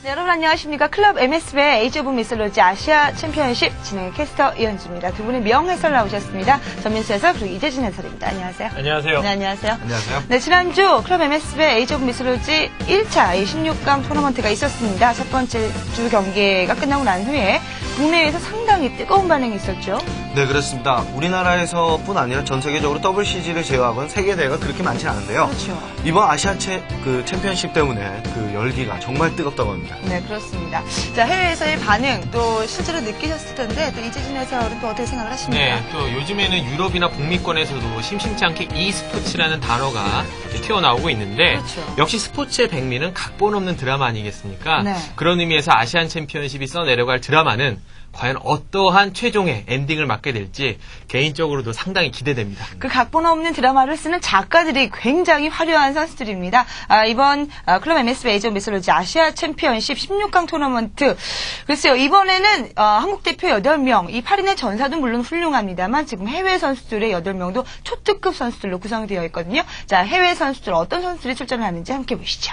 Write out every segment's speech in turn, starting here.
네, 여러분 안녕하십니까. 클럽 MSB의 에이지 오브 미솔로지 아시아 챔피언십 진행의 캐스터 이현주입니다. 두 분의 명해설 나오셨습니다. 전민수 해설 그리고 이재진 해설입니다. 안녕하세요. 안녕하세요. 네, 안녕하세요. 안녕하세요. 네, 지난주 클럽 MSB의 에이지 오브 미솔로지 1차 16강 토너먼트가 있었습니다. 첫 번째 주 경기가 끝나고 난 후에 국내에서 상당히 뜨거운 반응이 있었죠. 네, 그렇습니다. 우리나라에서뿐 아니라 전 세계적으로 WCG를 제외하고는 세계 대회가 그렇게 많지는 않은데요. 그렇죠. 이번 아시아 챔피언십 때문에 그 열기가 정말 뜨겁다고 합니다. 네, 그렇습니다. 자, 해외에서의 반응 또 실제로 느끼셨을 텐데 또 이재진 해설은 또 어떻게 생각을 하십니까? 네, 또 요즘에는 유럽이나 북미권에서도 심심치 않게 e스포츠라는 단어가 튀어나오고 있는데 그렇죠. 역시 스포츠의 백미는 각본 없는 드라마 아니겠습니까? 네. 그런 의미에서 아시안 챔피언십이 써내려갈 드라마는 과연 어떠한 최종의 엔딩을 맞게 될지 개인적으로도 상당히 기대됩니다. 그 각본 없는 드라마를 쓰는 작가들이 굉장히 화려한 선수들입니다. 이번 클럽 MSB 에이지 오브 미솔로지 아시아 챔피언십 16강 토너먼트. 글쎄요, 이번에는 한국 대표 8명, 이 8인의 전사도 물론 훌륭합니다만 지금 해외 선수들의 8명도 초특급 선수들로 구성되어 있거든요. 자, 해외 선수들 어떤 선수들이 출전을 하는지 함께 보시죠.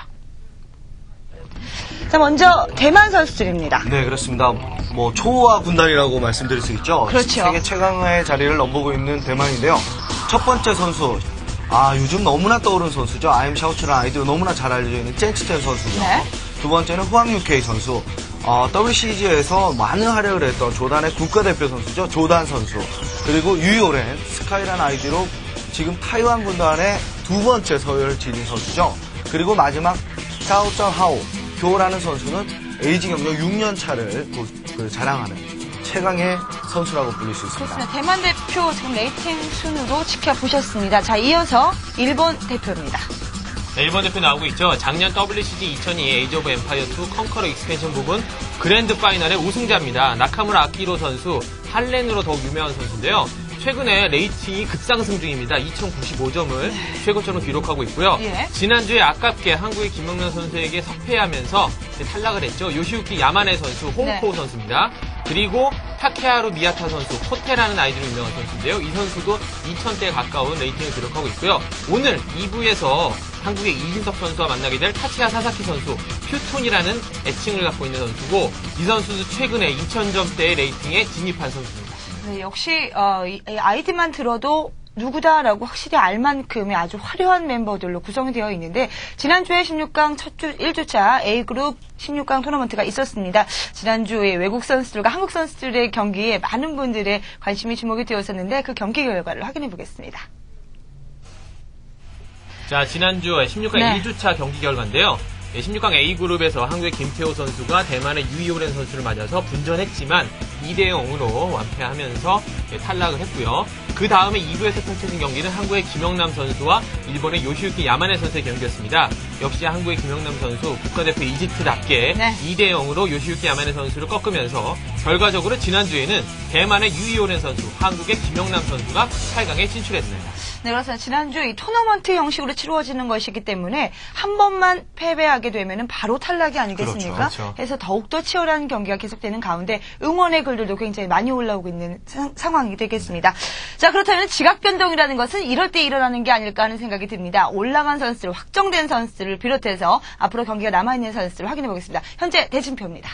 자, 먼저 대만 선수들입니다. 네, 그렇습니다. 뭐 초호화 군단이라고 말씀드릴 수 있죠. 그렇죠. 세계 최강의 자리를 넘보고 있는 대만인데요. 첫 번째 선수, 요즘 너무나 떠오르는 선수죠. 아임 샤오츠라는 아이디로 너무나 잘 알려져 있는 잭스텐 선수죠. 네. 두 번째는 후앙유케이 선수. WCG에서 많은 활약을 했던 조단의 국가대표 선수죠. 조단 선수. 그리고 유이오렌, 스카이라는 아이디로 지금 타이완 군단의 두 번째 서열을 지닌 선수죠. 그리고 마지막 샤오쩌하오 교라는 선수는 에이지 경력 6년 차를 자랑하는 최강의 선수라고 불릴 수 있습니다. 그렇습니다. 대만 대표 지금 레이팅 순으로 지켜보셨습니다. 자, 이어서 일본 대표입니다. 네, 일본 대표 나오고 있죠. 작년 WCG 2002 에이지 오브 엠파이어 2 컨커러 익스펜션 부분 그랜드 파이널의 우승자입니다. 나카무라 아키로 선수, 할렌으로 더욱 유명한 선수인데요. 최근에 레이팅이 급상승 중입니다. 2095점을 최고점으로 기록하고 있고요. 예. 지난주에 아깝게 한국의 김영란 선수에게 석패하면서 탈락을 했죠. 요시유키 야마네 선수, 홍코 네. 선수입니다. 그리고 타케하루 미야타 선수, 코테라는 아이디로 유명한 선수인데요. 이 선수도 2000대에 가까운 레이팅을 기록하고 있고요. 오늘 2부에서 한국의 이진석 선수와 만나게 될 타치야 사사키 선수, 퓨톤이라는 애칭을 갖고 있는 선수고 이 선수도 최근에 2000점대의 레이팅에 진입한 선수입니다. 네, 역시 이 아이디만 들어도 누구다라고 확실히 알 만큼의 아주 화려한 멤버들로 구성이 되어 있는데 지난주에 16강 1주차 A그룹 16강 토너먼트가 있었습니다. 지난주에 외국 선수들과 한국 선수들의 경기에 많은 분들의 관심이 주목이 되었었는데 그 경기 결과를 확인해 보겠습니다. 자, 지난주 16강 네. 1주차 경기 결과인데요. 16강 A그룹에서 한국의 김태호 선수가 대만의 유이오렌 선수를 맞아서 분전했지만 2대0으로 완패하면서 탈락을 했고요. 그 다음에 2부에서 펼쳐진 경기는 한국의 김영남 선수와 일본의 요시유키 야마네 선수의 경기였습니다. 역시 한국의 김영남 선수 국가대표 이집트답게 네. 2대0으로 요시유키 야마네 선수를 꺾으면서 결과적으로 지난주에는 대만의 유이오렌 선수, 한국의 김영남 선수가 8강에 진출했습니다. 네, 그렇습니다. 지난주 이 토너먼트 형식으로 치루어지는 것이기 때문에 한 번만 패배하게 되면은 바로 탈락이 아니겠습니까? 그렇죠. 그래서 더욱더 치열한 경기가 계속되는 가운데 응원의 글들도 굉장히 많이 올라오고 있는 상황이 되겠습니다. 자, 그렇다면 지각 변동이라는 것은 이럴 때 일어나는 게 아닐까 하는 생각이 듭니다. 올라간 선수들, 확정된 선수들을 비롯해서 앞으로 경기가 남아있는 선수들을 확인해 보겠습니다. 현재 대진표입니다.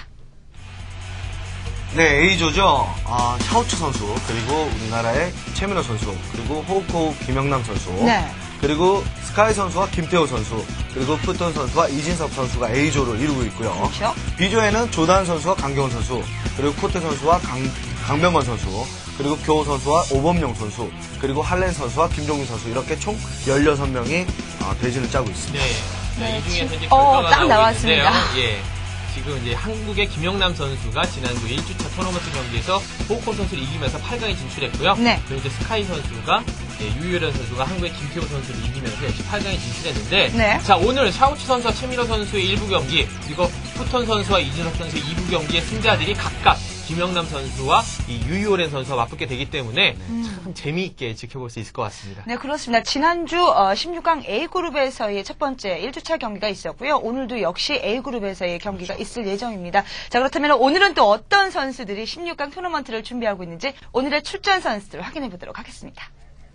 네, A조죠. 샤오츠 선수, 그리고 우리나라의 최민호 선수, 그리고 호흡호흡 김영남 선수, 네. 그리고 스카이 선수와 김태호 선수, 그리고 푸톤 선수와 이진석 선수가 A조를 이루고 있고요. 그렇죠. B조에는 조단 선수와 강경원 선수, 그리고 코테 선수와 강병건 선수, 그리고 교 선수와 오범용 선수, 그리고 할렌 선수와 김종민 선수 이렇게 총 16명이 대진을 짜고 있습니다. 네, 이 중에서 이제 딱 결과가 나오고 나왔습니다. 있는데요. 예. 지금 이제 한국의 김영남 선수가 지난주 1주차 토너먼트 경기에서 호우콘 선수를 이기면서 8강에 진출했고요. 네. 그리고 이제 스카이 선수가 유이오렌 선수가 한국의 김태호 선수를 이기면서 역시 8강에 진출했는데 네. 자, 오늘 샤오츠 선수와 최민호 선수의 1부 경기 그리고 푸톤 선수와 이진석 선수의 2부 경기의 승자들이 각각 김영남 선수와 이 유이오렌 선수와 맞붙게 되기 때문에 참 재미있게 지켜볼 수 있을 것 같습니다. 네, 그렇습니다. 지난주 16강 A그룹에서의 첫 번째 1주차 경기가 있었고요. 오늘도 역시 A그룹에서의 경기가 있을 예정입니다. 자, 그렇다면 오늘은 또 어떤 선수들이 16강 토너먼트를 준비하고 있는지 오늘의 출전 선수들 확인해 보도록 하겠습니다.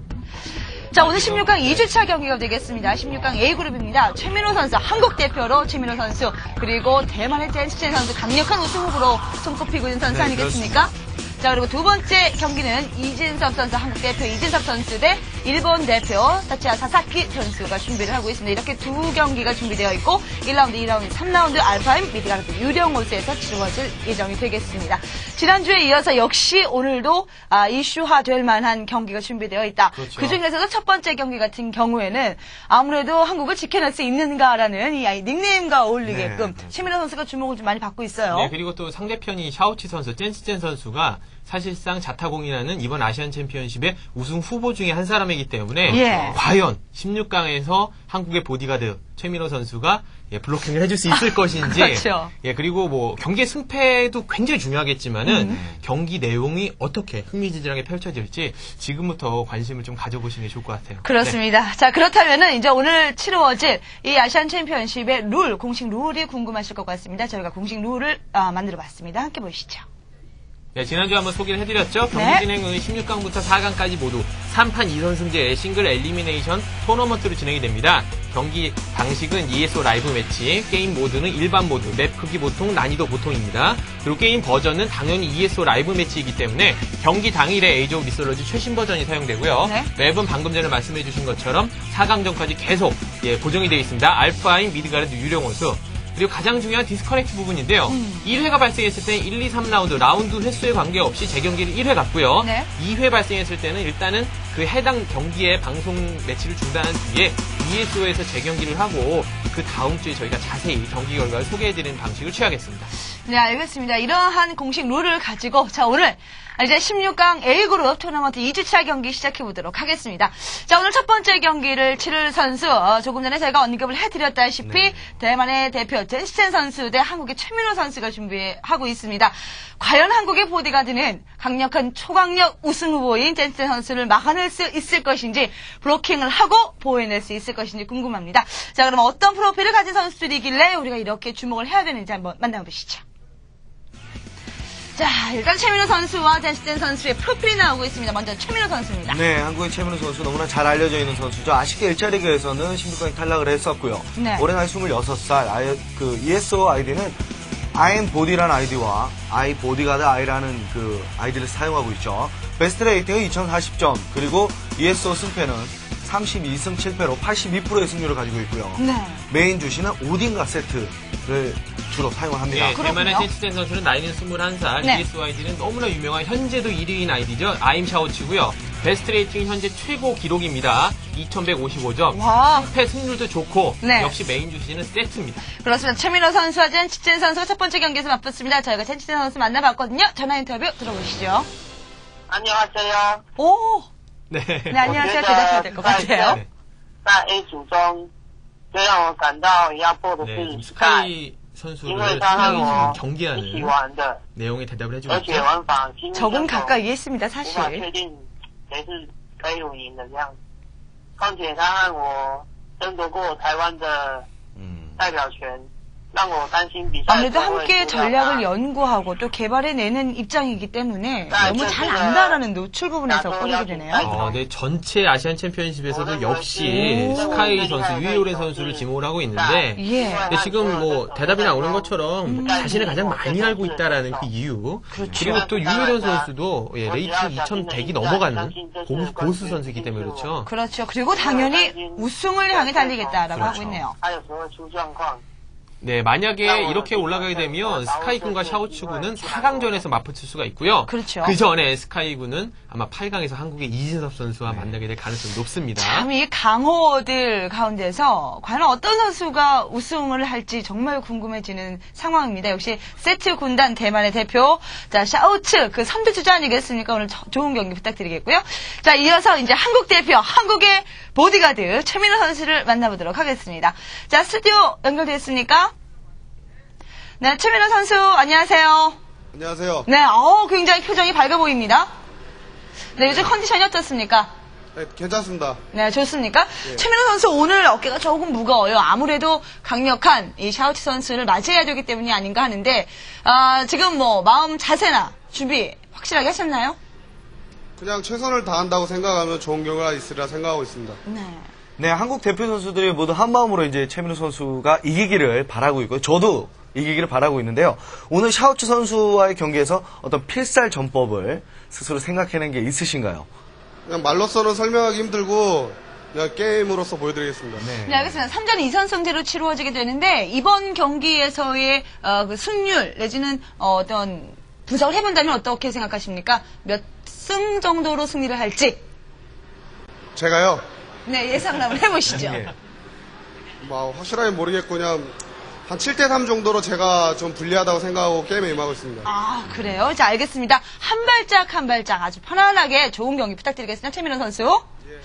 자, 오늘 16강 2주차 경기가 되겠습니다. 16강 A그룹입니다. 최민호 선수, 한국 대표로 최민호 선수, 그리고 대만의 젠시첸 선수, 강력한 우승 후보로 손꼽히고 있는 선수 아니겠습니까? 자, 그리고 두 번째 경기는 이진섭 선수, 한국 대표 이진섭 선수 대 일본 대표 타치야 사사키 선수가 준비를 하고 있습니다. 이렇게 두 경기가 준비되어 있고 1라운드, 2라운드, 3라운드 알파임 미드가르드 유령호수에서 치러질 예정이 되겠습니다. 지난주에 이어서 역시 오늘도 이슈화될 만한 경기가 준비되어 있다. 그렇죠. 그중에서도 첫 번째 경기 같은 경우에는 아무래도 한국을 지켜낼 수 있는가라는 이 닉네임과 어울리게끔 최민호 선수가 주목을 좀 많이 받고 있어요. 네, 그리고 또 상대편이 샤오치 선수, 젠시첸 선수가 사실상 자타공이라는 이번 아시안 챔피언십의 우승 후보 중에 한 사람이기 때문에 예. 과연 16강에서 한국의 보디가드 최민호 선수가 블로킹을 해줄 수 있을 것인지 그렇죠. 그리고 뭐 경기의 승패도 굉장히 중요하겠지만은 경기 내용이 어떻게 흥미진진하게 펼쳐질지 지금부터 관심을 좀 가져보시는 게 좋을 것 같아요. 그렇습니다. 자, 그렇다면은 이제 오늘 치루어질 이 아시안 챔피언십의 룰, 공식 룰이 궁금하실 것 같습니다. 저희가 공식 룰을 만들어 봤습니다. 함께 보시죠. 네, 지난주에 한번 소개를 해드렸죠. 경기 네. 진행은 16강부터 4강까지 모두 3판 2선승제의 싱글 엘리미네이션 토너먼트로 진행이 됩니다. 경기 방식은 ESO 라이브 매치, 게임 모드는 일반 모드, 맵 크기 보통, 난이도 보통입니다. 그리고 게임 버전은 당연히 ESO 라이브 매치이기 때문에 경기 당일에 에이지 오브 미솔로지 최신 버전이 사용되고요. 네. 맵은 방금 전에 말씀해주신 것처럼 4강전까지 계속 고정이 되어 있습니다. 알파인, 미드가르드, 유령호수. 그리고 가장 중요한 디스커넥트 부분인데요. 1회가 발생했을 때는 1, 2, 3라운드 라운드 횟수에 관계없이 재경기를 1회 갔고요. 네. 2회 발생했을 때는 일단은 그 해당 경기의 방송 매치를 중단한 뒤에 ESO에서 재경기를 하고 그 다음 주에 저희가 자세히 경기 결과를 소개해드리는 방식을 취하겠습니다. 네, 알겠습니다. 이러한 공식 룰을 가지고 자, 오늘 이제 16강 A그룹 토너먼트 2주차 경기 시작해보도록 하겠습니다. 자, 오늘 첫 번째 경기를 치를 선수, 조금 전에 저희가 언급을 해드렸다시피 대만의 대표 젠시첸 선수 대 한국의 최민호 선수가 준비하고 있습니다. 과연 한국의 보디가드는 강력한 초강력 우승 후보인 젠시첸 선수를 막아낼 수 있을 것인지, 블로킹을 하고 보호해낼 수 있을 것인지 궁금합니다. 자, 그럼 어떤 프로필을 가진 선수들이길래 우리가 이렇게 주목을 해야 되는지 한번 만나보시죠. 자, 일단 최민호 선수와 젠시첸 선수의 프로필이 나오고 있습니다. 먼저 최민호 선수입니다. 네, 한국의 최민호 선수 너무나 잘 알려져 있는 선수죠. 아쉽게 1차 리그에서는 16강에 탈락을 했었고요. 네. 올해 나이 26살, 그 ESO 아이디는 I'm Body라는 아이디와 I Bodyguard I라는 그 아이디를 사용하고 있죠. 베스트 레이팅은 2040점, 그리고 ESO 승패는 32승 7패로 82%의 승률을 가지고 있고요. 네. 메인 주시는 오딘가 세트를 주로 사용을 합니다. 네, 대만의 젠시첸 선수는 나이는 21살, 네. ESO 아이디는 너무나 유명한 현재도 1위인 아이디죠. 아임 샤오치고요. 베스트 레이팅 현재 최고 기록입니다. 2155점. 와. 승패 승률도 좋고 네. 역시 메인 주시는 세트입니다. 그렇습니다. 최민호 선수와 젠시첸 선수가 첫 번째 경기에서 맞붙습니다. 저희가 젠시첸 선수 만나봤거든요. 전화 인터뷰 들어보시죠. 안녕하세요. 오! 네. 네, 안녕하세요. 대답해야 될 것 같아요. 네. 在 A 组中最让我感到压迫的 네, 是 지금 ，Sky， 스카이 因 선수를 为他和 지금 我一起 경기하는 玩的， 내용에 대답을 해주고 而且 있죠. 玩法几乎 적은 相同， 가까이에 있습니다, 无法 사실. 确定谁是可以赢的这样。况且他和我争夺过台湾的代表权，让我担心比赛 아무래도 会 함께 输掉 전략을 他。 연구하고 또 개발해내는 입장이기 때문에 너무 잘 안다라는 노출 부분에서 꺼내게 되네요. 네, 전체 아시안 챔피언십에서도 역시 스카이 선수, 유이오렌 선수를 지목을 하고 있는데 예. 근데 지금 뭐 대답이 나오는 것처럼 자신을 가장 많이 알고 있다라는 그 이유 그리고 또 유이오렌 선수도 레이팅 2100이 넘어가는 고수 선수이기 때문에 그렇죠. 그렇죠. 그리고 당연히 우승을 향해 달리겠다라고 하고 있네요. 他有时候会出状况。 네, 만약에 이렇게 올라가게 되면 스카이군과 샤오츠군은 4강전에서 맞붙을 수가 있고요. 그렇죠. 그 전에 스카이군은 아마 8강에서 한국의 이진섭 선수와 만나게 될 가능성이 높습니다. 참 이 강호들 가운데서 과연 어떤 선수가 우승을 할지 정말 궁금해지는 상황입니다. 역시 세트 군단 대만의 대표 자 샤오츠 그 선두주자 아니겠습니까? 오늘 좋은 경기 부탁드리겠고요. 자 이어서 이제 한국 대표 한국의 보디가드 최민호 선수를 만나보도록 하겠습니다. 자 스튜디오 연결되었습니까? 네, 최민호 선수 안녕하세요. 안녕하세요. 네, 굉장히 표정이 밝아 보입니다. 네, 요즘 컨디션이 어떻습니까? 네, 괜찮습니다. 네, 좋습니까? 최민호 선수 오늘 어깨가 조금 무거워요. 아무래도 강력한 이 샤오치 선수를 맞이해야 되기 때문이 아닌가 하는데, 지금 뭐, 마음 자세나 준비 확실하게 하셨나요? 그냥 최선을 다한다고 생각하면 좋은 결과가 있으리라 생각하고 있습니다. 네, 한국 대표 선수들이 모두 한마음으로 이제 최민우 선수가 이기기를 바라고 있고요. 저도 이기기를 바라고 있는데요. 오늘 샤오츠 선수와의 경기에서 어떤 필살 전법을 스스로 생각해낸 게 있으신가요? 그냥 말로서는 설명하기 힘들고 그냥 게임으로서 보여드리겠습니다. 네, 알겠습니다. 3전 2선승제로 치루어지게 되는데 이번 경기에서의 그 승률 내지는 어떤 분석을 해본다면 어떻게 생각하십니까? 몇 승 정도로 승리를 할지. 제가요? 네, 예상을 한번 해보시죠. 뭐 확실하게 모르겠고 그냥 한 7대3 정도로 제가 좀 불리하다고 생각하고 게임에 임하고 있습니다. 아, 그래요? 자, 알겠습니다. 한 발짝 한 발짝 아주 편안하게 좋은 경기 부탁드리겠습니다. 최민호 선수.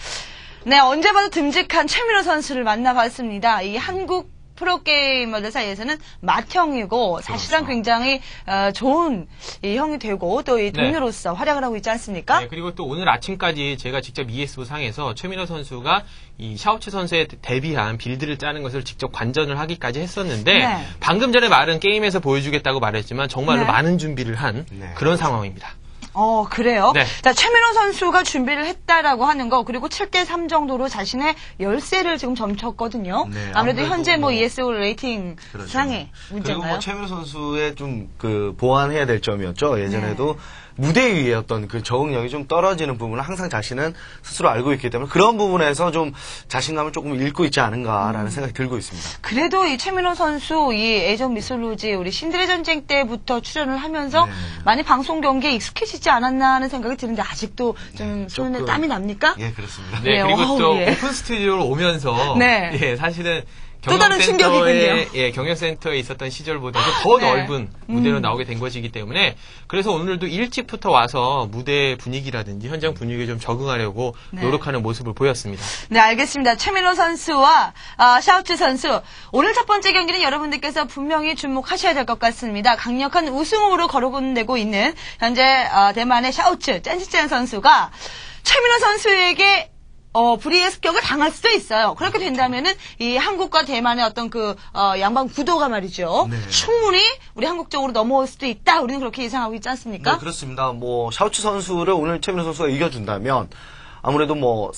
네, 언제 봐도 듬직한 최민호 선수를 만나봤습니다. 이 한국 프로게이머들 사이에서는 맏형이고 사실상 굉장히 좋은 이 형이 되고 또 이 동료로서 활약을 하고 있지 않습니까? 네, 그리고 또 오늘 아침까지 제가 직접 ES부 상에서 최민호 선수가 이 샤오츠 선수에 대비한 빌드를 짜는 것을 직접 관전을 하기까지 했었는데 네. 방금 전에 말은 게임에서 보여주겠다고 말했지만 정말로 네. 많은 준비를 한 그런 상황입니다. 그래요? 네. 자, 최민호 선수가 준비를 했다라고 하는 거, 그리고 7대3 정도로 자신의 열세를 지금 점쳤거든요. 네, 아무래도 아무래도 현재 뭐 ESO 레이팅 그렇죠. 상의 그리고 문제인가요? 뭐 최민호 선수의 좀 그 보완해야 될 점이었죠. 예전에도 무대 위에 어떤 그 적응력이 좀 떨어지는 부분을 항상 자신은 스스로 알고 있기 때문에 그런 부분에서 좀 자신감을 조금 잃고 있지 않은가라는 생각이 들고 있습니다. 그래도 이 최민호 선수, 이 에이전 미솔로지, 우리 신들의 전쟁 때부터 출연을 하면서 많이 방송 경기에 익숙해지지 않았나 하는 생각이 드는데 아직도 좀 손에 조금. 땀이 납니까? 예, 그렇습니다. 네, 네, 그리고 어우, 또 예. 오픈 스튜디오로 오면서 네. 예, 사실은 또 다른 충격이군요. 경영센터에 있었던 시절보다도 더 네. 넓은 무대로 나오게 된 것이기 때문에 그래서 오늘도 일찍부터 와서 무대 분위기라든지 현장 분위기에 좀 적응하려고 노력하는 모습을 보였습니다. 네, 알겠습니다. 최민호 선수와 샤오츠 선수. 오늘 첫 번째 경기는 여러분들께서 분명히 주목하셔야 될 것 같습니다. 강력한 우승 후보로 거론되고 있는 현재 대만의 샤오츠 짠시짠 선수가 최민호 선수에게 불의의 습격을 당할 수도 있어요. 그렇게 된다면은 이 한국과 대만의 어떤 그 양방 구도가 말이죠. 충분히 우리 한국 쪽으로 넘어올 수도 있다. 우리는 그렇게 예상하고 있지 않습니까? 네, 그렇습니다. 뭐 샤오츠 선수를 오늘 최민호 선수가 이겨준다면 아무래도 뭐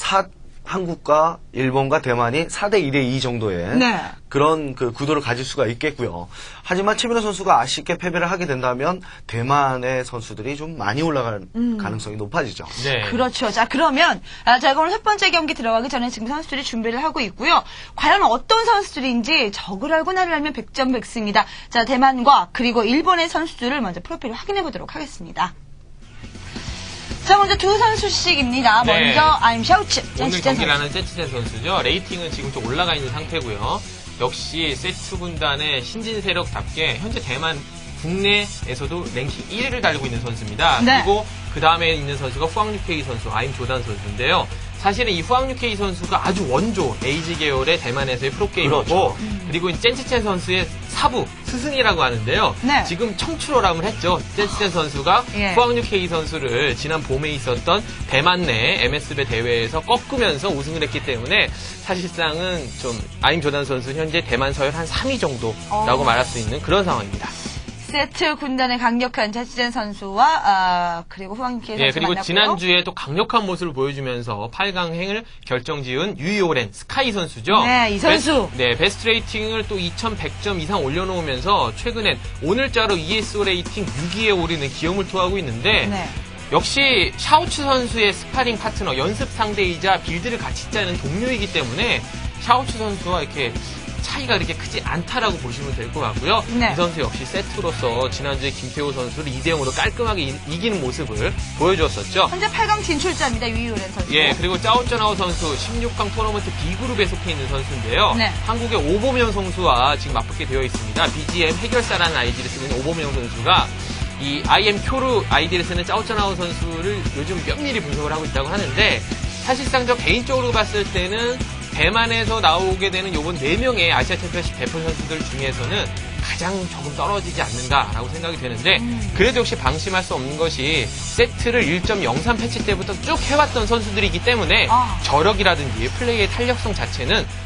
한국과 일본과 대만이 4대 2대 2 정도의 그런 그 구도를 가질 수가 있겠고요. 하지만 최민호 선수가 아쉽게 패배를 하게 된다면 대만의 선수들이 좀 많이 올라갈 가능성이 높아지죠. 네. 그렇죠. 자, 그러면 저희가 오늘 첫 번째 경기 들어가기 전에 지금 선수들이 준비를 하고 있고요. 과연 어떤 선수들인지 적을 알고 나를 알면 백전백승입니다. 자, 대만과 그리고 일본의 선수들을 먼저 프로필을 확인해 보도록 하겠습니다. 자, 먼저 두 선수씩입니다. 네. 먼저 I'm 샤오츠. 오늘 경기를 하는 세츠젠 선수죠. 레이팅은 지금 좀 올라가 있는 상태고요. 역시 세트 군단의 신진 세력답게 현재 대만 국내에서도 랭킹 1위를 달리고 있는 선수입니다. 네. 그리고 그 다음에 있는 선수가 후앙유케이 선수, 아임 조단 선수인데요. 사실은 이 후앙유케이 선수가 아주 원조 에이지 계열의 대만에서의 프로게이머고 그렇죠. 그리고 이 젠치첸 선수의 사부 스승이라고 하는데요. 네. 지금 청출어람을 했죠. 젠치첸 선수가 예. 후앙유케이 선수를 지난 봄에 있었던 대만 내 MS배 대회에서 꺾으면서 우승을 했기 때문에 사실상은 좀 아임 조단 선수 현재 대만 서열 한 3위 정도라고 말할 수 있는 그런 상황입니다. 세트 군단의 강력한 자치젠 선수와 그리고 후앙유케이 선수 그리고 만났고요. 지난주에 또 강력한 모습을 보여주면서 8강행을 결정지은 유이오렌 스카이 선수죠. 네, 이 선수. 베스트 레이팅을 또 2100점 이상 올려놓으면서 최근엔 오늘자로 ESO 레이팅 6위에 오르는 기염을 토하고 있는데 역시 샤오츠 선수의 스파링 파트너, 연습 상대이자 빌드를 같이 짜는 동료이기 때문에 샤오츠 선수와 이렇게 차이가 그렇게 크지 않다라고 보시면 될 것 같고요. 이 선수 역시 세트로서 지난주에 김태호 선수를 2대0으로 깔끔하게 이기는 모습을 보여주었었죠. 현재 8강 진출자입니다. 유이오렌 선수. 예, 그리고 짜오쩌나오 선수 16강 토너먼트 B그룹에 속해 있는 선수인데요. 한국의 오보명 선수와 지금 맞붙게 되어 있습니다. BGM 해결사라는 아이디를 쓰고 있는 오보명 선수가 이 IM 쿄루 아이디를 쓰는 짜오쩌나오 선수를 요즘 면밀히 분석을 하고 있다고 하는데 사실상 저 개인적으로 봤을 때는 대만에서 나오게 되는 요번 4명의 아시아 챔피언십 대표 선수들 중에서는 가장 조금 떨어지지 않는가라고 생각이 되는데 그래도 역시 방심할 수 없는 것이 세트를 1.03 패치 때부터 쭉 해왔던 선수들이기 때문에 저력이라든지 플레이의 탄력성 자체는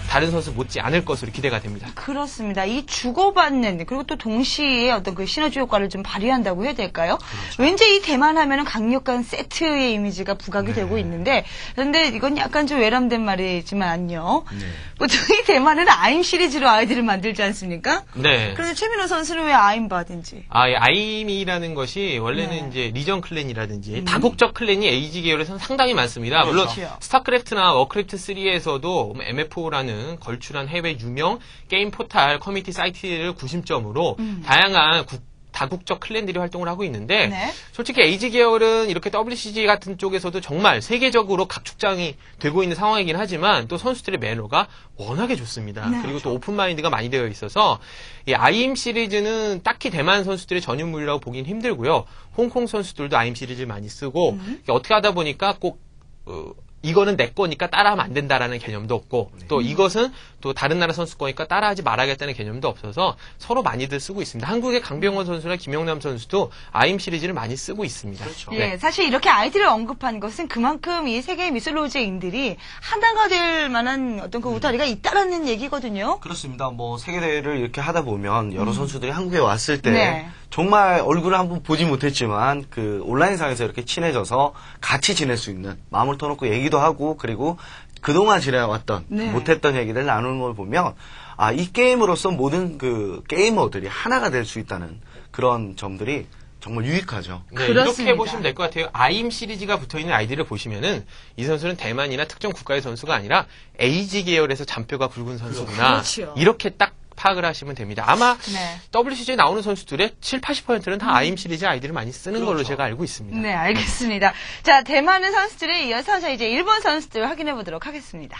다른 선수 못지 않을 것으로 기대가 됩니다. 그렇습니다. 이 주고받는 그리고 또 동시에 어떤 그 시너지 효과를 좀 발휘한다고 해야 될까요? 그렇죠. 왠지 이 대만 하면은 강력한 세트의 이미지가 부각이 되고 있는데 그런데 이건 약간 좀 외람된 말이지만요. 보통 이 대만은 아임 시리즈로 아이들을 만들지 않습니까? 네. 그런데 최민호 선수는 왜 아임 바든지? 아임이라는 것이 원래는 이제 리전 클랜이라든지 다국적 클랜이 에이지 계열에서는 상당히 많습니다. 물론 스타크래프트나 워크래프트 3에서도 MFO라는 걸출한 해외 유명 게임 포탈 커뮤니티 사이트를 구심점으로 다양한 다국적 클랜들이 활동을 하고 있는데 솔직히 에이지 계열은 이렇게 WCG 같은 쪽에서도 정말 세계적으로 각축장이 되고 있는 상황이긴 하지만 또 선수들의 매너가 워낙에 좋습니다. 그리고 또 오픈마인드가 많이 되어 있어서 이 아임 시리즈는 딱히 대만 선수들의 전유물이라고 보긴 힘들고요. 홍콩 선수들도 아임 시리즈를 많이 쓰고 어떻게 하다 보니까 꼭 이거는 내 거니까 따라하면 안 된다라는 개념도 없고 또 이것은 또 다른 나라 선수 거니까 따라하지 말아야겠다는 개념도 없어서 서로 많이들 쓰고 있습니다. 한국의 강병원 선수나 김영남 선수도 아임 시리즈를 많이 쓰고 있습니다. 그렇죠. 예, 사실 이렇게 아이들을 언급한 것은 그만큼 이 세계 미술로제인들이 하나가 될 만한 어떤 그 우다리가 있다라는 얘기거든요. 그렇습니다. 뭐 세계대회를 이렇게 하다 보면 여러 선수들이 한국에 왔을 때 정말 얼굴을 한번 보지 못했지만 그 온라인상에서 이렇게 친해져서 같이 지낼 수 있는 마음을 터놓고 얘기도 하고 그리고 그동안 지내왔던 못했던 얘기를 나누는 걸 보면 이 게임으로서 모든 그 게이머들이 하나가 될 수 있다는 그런 점들이 정말 유익하죠. 네, 이렇게 보시면 될 것 같아요. 아임 시리즈가 붙어있는 아이들을 보시면은 이 선수는 대만이나 특정 국가의 선수가 아니라 에이지 계열에서 잔뼈가 굵은 선수구나. 그렇죠. 이렇게 딱 파악을 하시면 됩니다. 아마 WCG에 나오는 선수들의 70~80%는 다 아임 시리즈 아이들을 많이 쓰는 걸로 제가 알고 있습니다. 네, 알겠습니다. 자, 대만의 선수들에 이어서 이제 일본 선수들 확인해 보도록 하겠습니다.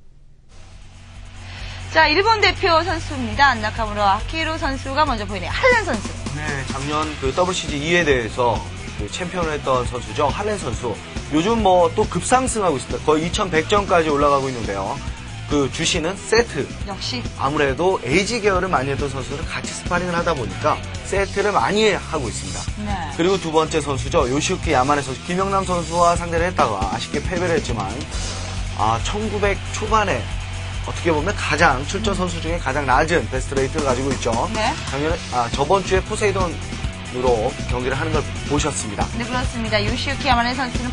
자, 일본 대표 선수입니다. 안나카무라 아키히로 선수가 먼저 보이네요. 할렌 선수. 네, 작년 그 WCG 2회 대회에서 그 챔피언을 했던 선수죠. 할렌 선수. 요즘 뭐 또 급상승하고 있습니다. 거의 2100점까지 올라가고 있는데요. 그 주시는 세트. 역시. 아무래도 에이지 계열을 많이 했던 선수들은 같이 스파링을 하다 보니까 세트를 많이 하고 있습니다. 네. 그리고 두 번째 선수죠. 요시우키 야마네 선수. 김영남 선수와 상대를 했다가 아쉽게 패배를 했지만 1900 초반에 어떻게 보면 가장 출전 선수 중에 가장 낮은 베스트 레이트를 가지고 있죠. 네. 작년에 저번 주에 포세이돈으로 경기를 하는 걸 보셨습니다. 네, 그렇습니다. 요시유키 야마네 선수는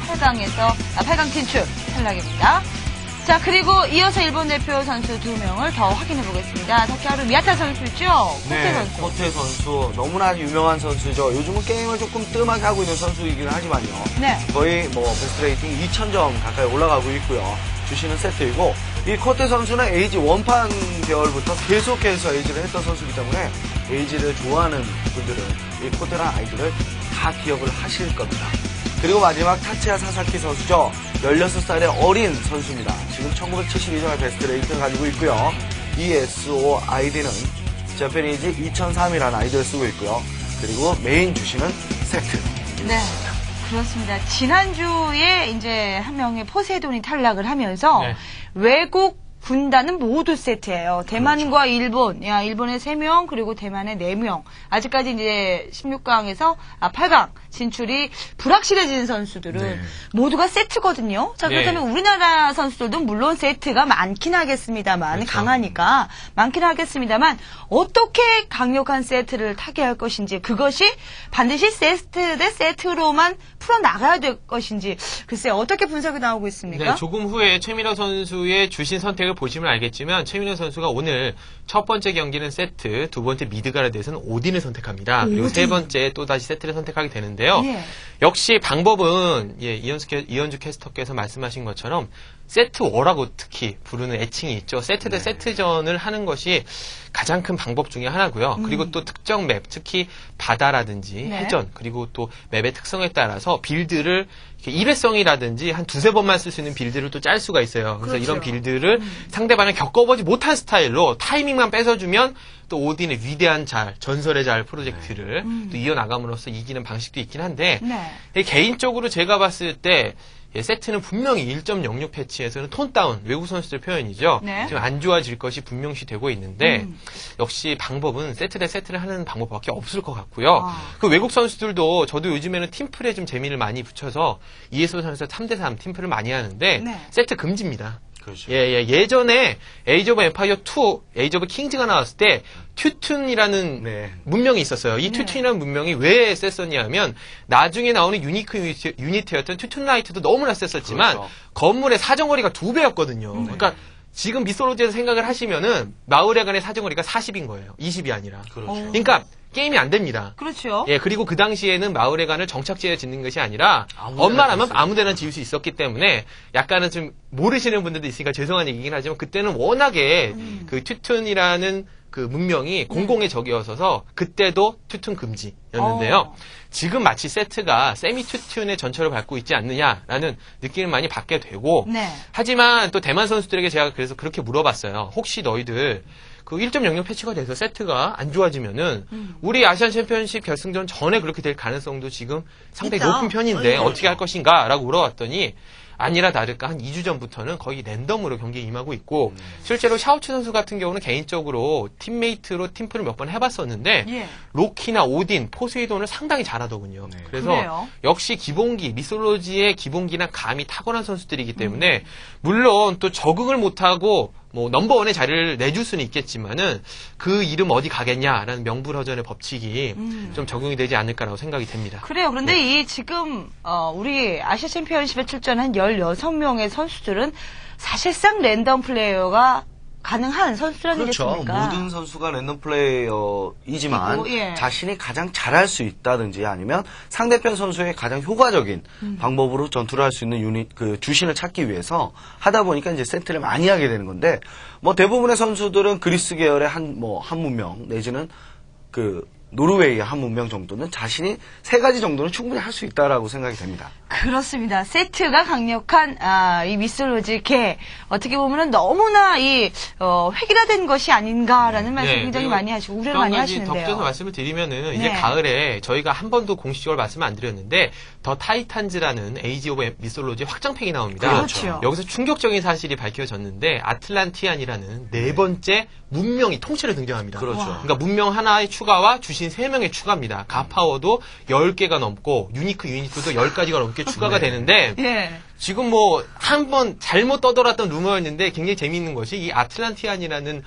8강 진출 탈락입니다. 자, 그리고 이어서 일본 대표 선수 2명을 더 확인해 보겠습니다. 타케하루 미야타 선수죠. 코테 선수. 코테 선수 너무나 유명한 선수죠. 요즘은 게임을 조금 뜸하게 하고 있는 선수이긴 하지만요. 네. 거의 뭐 베스트 레이팅 2000점 가까이 올라가고 있고요. 주시는 세트이고 이 코테 선수는 에이지 원판 계열부터 계속해서 에이지를 했던 선수이기 때문에 에이지를 좋아하는 분들은 이 코테란 아이들을 다 기억을 하실 겁니다. 그리고 마지막 타치야 사사키 선수죠. 16살의 어린 선수입니다. 지금 1972점의 베스트 레이팅을 가지고 있고요. ESO 아이디는 재패니즈 2003이라는 아이디를 쓰고 있고요. 그리고 메인 주시는 세트. 네. 그렇습니다. 지난주에 이제 한 명의 포세이돈이 탈락을 하면서 외국 군단은 모두 세트예요. 대만과 일본, 일본의 3명 그리고 대만의 4명. 아직까지 이제 16강에서 8강 진출이 불확실해진 선수들은 모두가 세트거든요. 자, 그렇다면 우리나라 선수들도 물론 세트가 많긴 하겠습니다만 강하니까 많긴 하겠습니다만 어떻게 강력한 세트를 타개할 것인지 그것이 반드시 세트 대 세트로만 풀어나가야 될 것인지 글쎄 어떻게 분석이 나오고 있습니까? 네, 조금 후에 최민호 선수의 주신 선택을 보시면 알겠지만 최민호 선수가 오늘 첫 번째 경기는 세트, 두 번째 미드갈에 대해서는 오딘을 선택합니다. 그리고 세 번째 또다시 세트를 선택하게 되는데요. 역시 방법은 이현주 캐스터께서 말씀하신 것처럼 세트 워라고 특히 부르는 애칭이 있죠. 세트 대 세트전을 하는 것이 가장 큰 방법 중에 하나고요. 그리고 또 특정 맵, 특히 바다라든지 해전, 그리고 또 맵의 특성에 따라서 빌드를 일회성이라든지 한 2~3번만 쓸 수 있는 빌드를 또 짤 수가 있어요. 그래서 이런 빌드를 상대방을 겪어보지 못한 스타일로 타이밍만 뺏어주면 또 오딘의 위대한 전설의 잘 프로젝트를 또 이어나감으로써 이기는 방식도 있긴 한데 개인적으로 제가 봤을 때 세트는 분명히 1.06 패치에서는 톤 다운, 외국 선수들 표현이죠. 지금 안 좋아질 것이 분명시 되고 있는데 역시 방법은 세트 대 세트를 하는 방법밖에 없을 것 같고요. 그 외국 선수들도 저도 요즘에는 팀플에 좀 재미를 많이 붙여서 2에서 3에서 3대3 팀플을 많이 하는데 세트 금지입니다. 그렇죠. 예전에 에이지 오브 엠파이어 2, 에이지 오브 킹즈가 나왔을 때 튜툰이라는 네. 문명이 있었어요. 이 튜툰이라는 문명이 왜 셌었냐 하면 나중에 나오는 유니트였던 튜툰 라이트도 너무나 셌었지만 그렇죠. 건물의 사정거리가 2배였거든요. 그러니까 지금 미솔로지에서 생각을 하시면은 마을에 간의 사정거리가 40인 거예요. 20이 아니라. 그렇죠. 그러니까 게임이 안 됩니다. 그렇죠. 예, 그리고 그 당시에는 마을에 간을 정착지에 짓는 것이 아니라 아무데나 엄마라면 아무데나 지을 수 있었기 때문에 약간은 좀 모르시는 분들도 있으니까 죄송한 얘기긴 하지만 그때는 워낙에 그 튜툰이라는 그 문명이 공공의 적이어서 그때도 튜툰 금지였는데요. 지금 마치 세트가 세미 튜툰의 전철을 밟고 있지 않느냐라는 느낌을 많이 받게 되고 네. 하지만 또 대만 선수들에게 제가 그래서 그렇게 물어봤어요. 혹시 너희들 그 1.00 패치가 돼서 세트가 안 좋아지면은 우리 아시안 챔피언십 결승전 전에 그렇게 될 가능성도 지금 상당히 있다. 높은 편인데 어떻게 할 것인가 라고 물어봤더니 아니라 다를까 한 2주 전부터는 거의 랜덤으로 경기에 임하고 있고 실제로 샤오츠 선수 같은 경우는 개인적으로 팀메이트로 팀플을 몇 번 해봤었는데 예. 로키나 오딘, 포세이돈을 상당히 잘하더군요. 그래서 그래요? 역시 기본기, 미솔로지의 기본기나 감이 탁월한 선수들이기 때문에 물론 또 적응을 못하고 뭐 넘버원의 자리를 내줄 수는 있겠지만은 그 이름 어디 가겠냐라는 명불허전의 법칙이 좀 적용이 되지 않을까라고 생각이 됩니다. 그래요. 그런데 이 지금 우리 아시아 챔피언십에 출전한 16명의 선수들은 사실상 랜덤 플레이어가 가능한 선수들 그렇죠. 아니겠습니까? 모든 선수가 랜덤 플레이어이지만 그리고, 예. 자신이 가장 잘할 수 있다든지 아니면 상대편 선수의 가장 효과적인 방법으로 전투를 할 수 있는 유닛 그 주신을 찾기 위해서 하다 보니까 이제 세트를 많이 하게 되는 건데 뭐 대부분의 선수들은 그리스 계열의 한 문명 내지는 그 노르웨이의 한 문명 정도는 자신이 3가지 정도는 충분히 할 수 있다라고 생각이 됩니다. 그렇습니다. 세트가 강력한 이 미솔로지계 어떻게 보면은 너무나 획일화된 것이 아닌가라는 말씀 굉장히 많이 하시고 우려를 많이 하시는데요. 덧붙여서 말씀을 드리면은 이제 네. 가을에 저희가 한 번도 공식적으로 말씀을 안 드렸는데 더 타이탄즈라는 에이지 오브 미솔로지 확장팩이 나옵니다. 그렇죠. 여기서 충격적인 사실이 밝혀졌는데 아틀란티안이라는 4번째 문명이 통째로 등장합니다. 그렇죠. 그러니까 문명 하나의 추가와 주신 3명의 추가입니다. 가파워도 10개가 넘고 유니크 유니트도 10가지가 넘게 추가가 되는데 예. 지금 뭐 한 번 잘못 떠돌았던 루머였는데 굉장히 재미있는 것이 이 아틀란티안이라는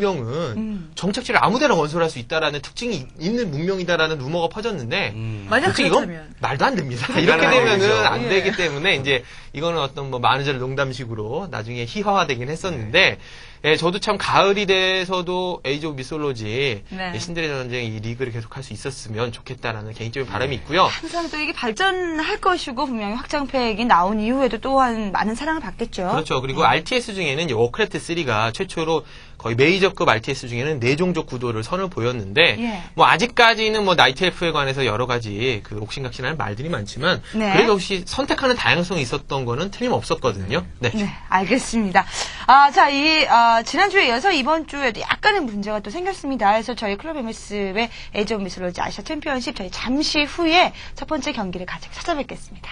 문명은 정착지를 아무데나 건설할 수 있다라는 특징이 있는 문명이다라는 루머가 퍼졌는데 만약 솔직히 이건 그렇다면 말도 안 됩니다. 이렇게 불가능한 되면은 얘기죠. 안 되기 때문에 이제 이거는 어떤 뭐 많은 농담식으로 나중에 희화화되긴 했었는데 예, 저도 참 가을이 돼서도 에이지 오브 미솔로지 네. 신들의 전쟁 이 리그를 계속할 수 있었으면 좋겠다라는 개인적인 바람이 있고요. 항상 또 이게 발전할 것이고 분명히 확장팩이 나온 이후에도 또한 많은 사랑을 받겠죠. 그렇죠. 그리고 RTS 중에는 이 워크래프트 3가 최초로 거의 메이저급 RTS 중에는 4종족 구도를 선을 보였는데 예. 뭐 아직까지는 뭐 나이트 엘프에 관해서 여러 가지 그 옥신각신한 말들이 많지만 네. 그래도 혹시 선택하는 다양성이 있었던 거는 틀림없었거든요. 네. 네, 알겠습니다. 지난주에 이어서 이번 주에도 약간의 문제가 또 생겼습니다. 그래서 저희 클럽 MS의 에이지 오브 미솔로지 아시아 챔피언십 저희 잠시 후에 첫 번째 경기를 가지고 찾아뵙겠습니다.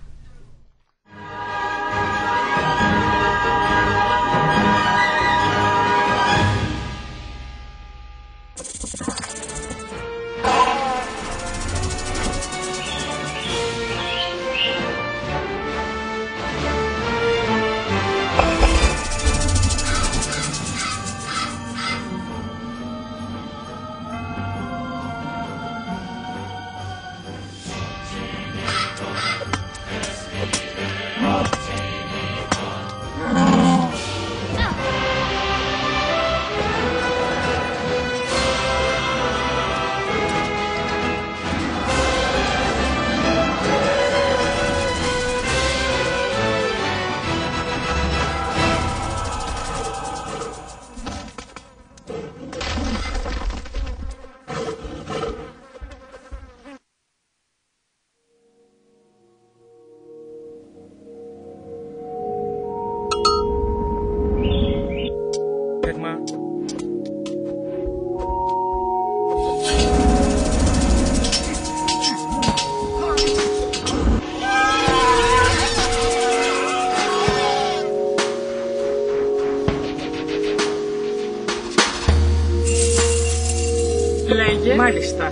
Μάλιστα.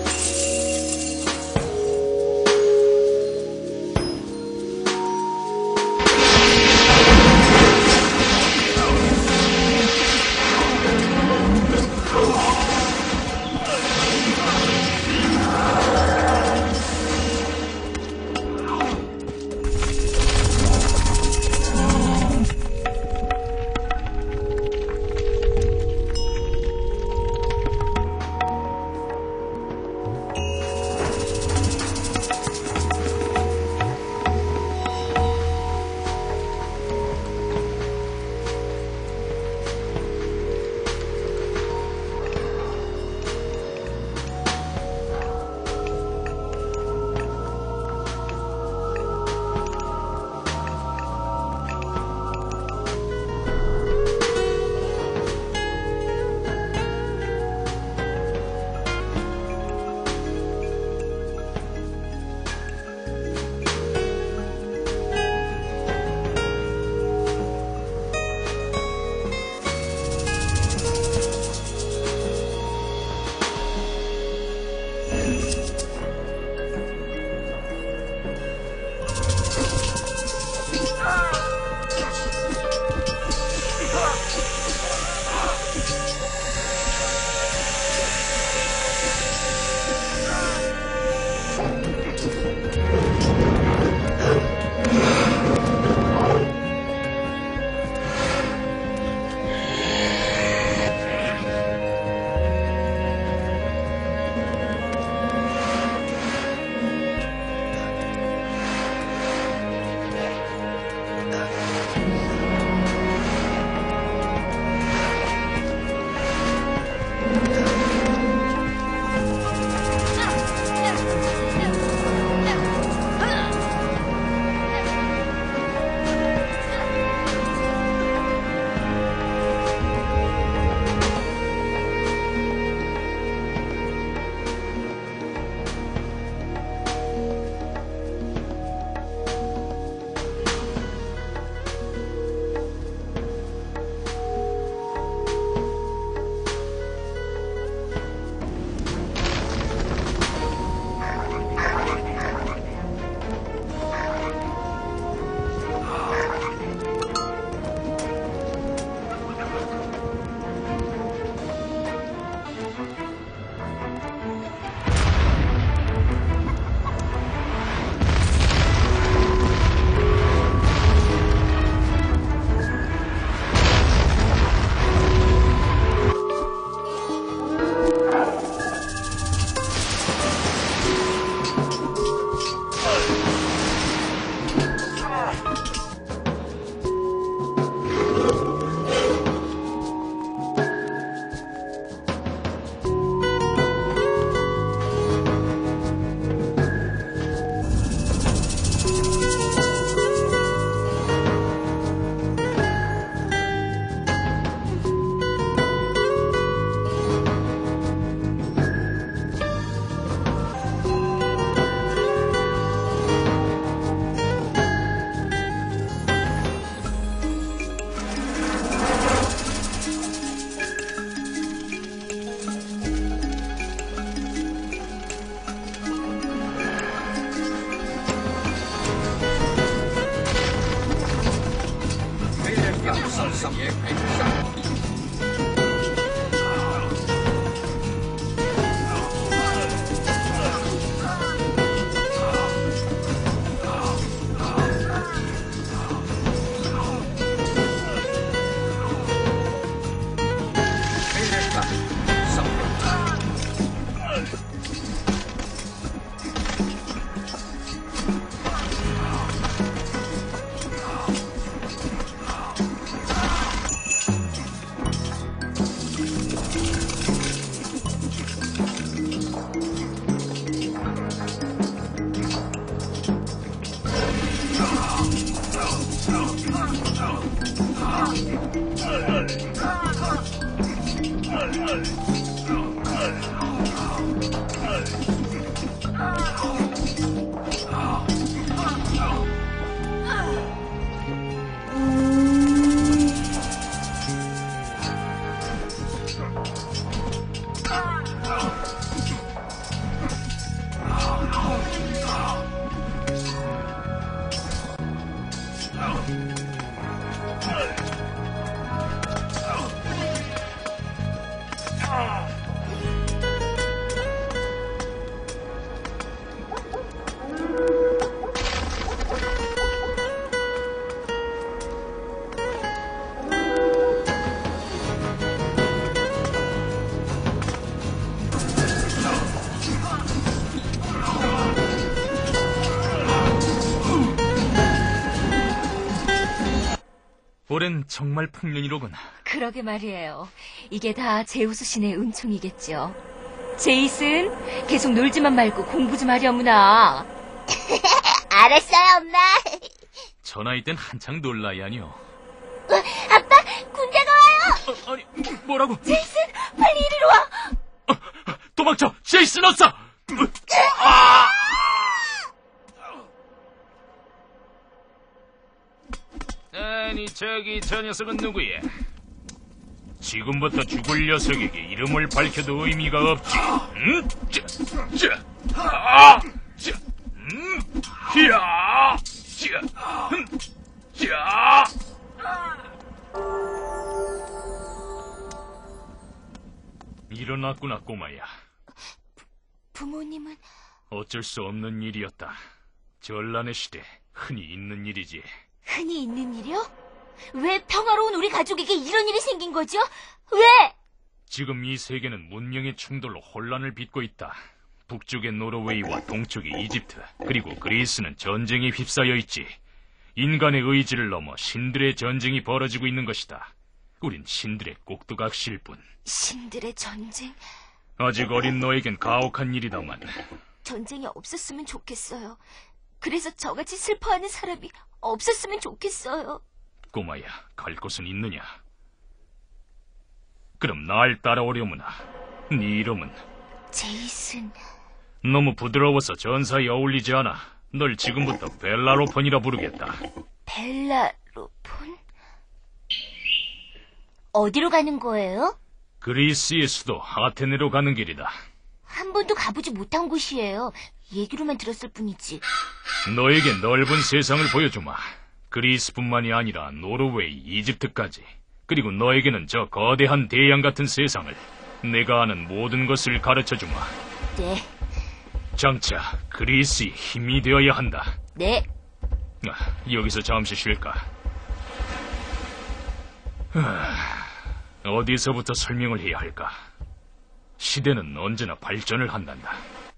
올해는 정말 풍년이로구나. 그러게 말이에요. 이게 다 제우스 신의 은총이겠죠. 제이슨, 계속 놀지만 말고 공부 좀 하려무나. 알았어요, 엄마. 저 나이 땐 한창 놀라야 하니요. 아빠, 군대가 와요. 아니, 뭐라고? 제이슨, 빨리 이리로 와. 도망쳐! 제이슨 어서! 아니, 저기 저 녀석은 누구야? 지금부터 죽을 녀석에게 이름을 밝혀도 의미가 없지. 일어났구나, 꼬마야. 부모님은? 어쩔 수 없는 일이었다. 전란의 시대, 흔히 있는 일이지. 흔히 있는 일이요? 왜 평화로운 우리 가족에게 이런 일이 생긴 거죠? 왜? 지금 이 세계는 문명의 충돌로 혼란을 빚고 있다. 북쪽의 노르웨이와 동쪽의 이집트, 그리고 그리스는 전쟁에 휩싸여 있지. 인간의 의지를 넘어 신들의 전쟁이 벌어지고 있는 것이다. 우린 신들의 꼭두각시일 뿐. 신들의 전쟁? 아직 어린 너에겐 가혹한 일이다만. 전쟁이 없었으면 좋겠어요. 그래서 저같이 슬퍼하는 사람이 없었으면 좋겠어요. 꼬마야, 갈 곳은 있느냐? 그럼 날 따라오려무나. 네 이름은? 제이슨. 너무 부드러워서 전사에 어울리지 않아. 널 지금부터 벨라로폰이라 부르겠다. 벨라로폰? 어디로 가는 거예요? 그리스의 수도 아테네로 가는 길이다. 한 번도 가보지 못한 곳이에요. 얘기로만 들었을 뿐이지. 너에게 넓은 세상을 보여주마. 그리스뿐만이 아니라 노르웨이, 이집트까지. 그리고 너에게는 저 거대한 대양 같은 세상을, 내가 아는 모든 것을 가르쳐주마. 네. 장차 그리스의 힘이 되어야 한다. 네. 여기서 잠시 쉴까? 어디서부터 설명을 해야 할까? 시대는 언제나 발전을 한단다.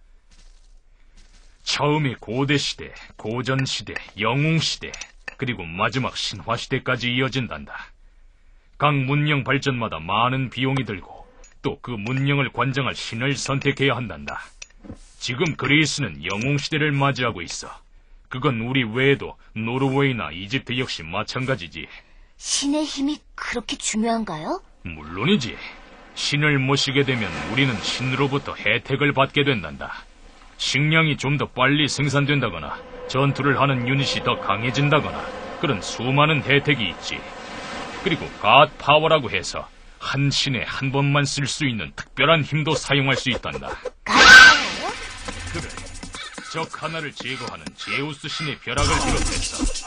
처음에 고대시대, 고전시대, 영웅시대, 그리고 마지막 신화시대까지 이어진단다. 각 문명 발전마다 많은 비용이 들고 또 그 문명을 관장할 신을 선택해야 한단다. 지금 그리스는 영웅시대를 맞이하고 있어. 그건 우리 외에도 노르웨이나 이집트 역시 마찬가지지. 신의 힘이 그렇게 중요한가요? 물론이지. 신을 모시게 되면 우리는 신으로부터 혜택을 받게 된단다. 식량이 좀 더 빨리 생산된다거나 전투를 하는 유닛이 더 강해진다거나 그런 수많은 혜택이 있지. 그리고 갓 파워라고 해서 한 신에 한 번만 쓸 수 있는 특별한 힘도 사용할 수 있단다. 갓 파워요? 그래. 적 하나를 제거하는 제우스 신의 벼락을 비롯해서